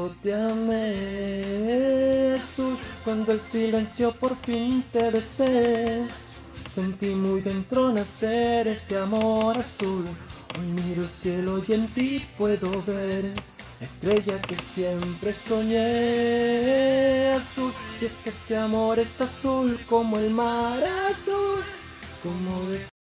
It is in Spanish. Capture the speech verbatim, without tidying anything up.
yo te amé, azul, cuando el silencio por fin te besé. Sentí muy dentro nacer este amor azul. Hoy miro el cielo y en ti puedo ver la estrella que siempre soñé, azul. Y es que este amor es azul como el mar azul, como de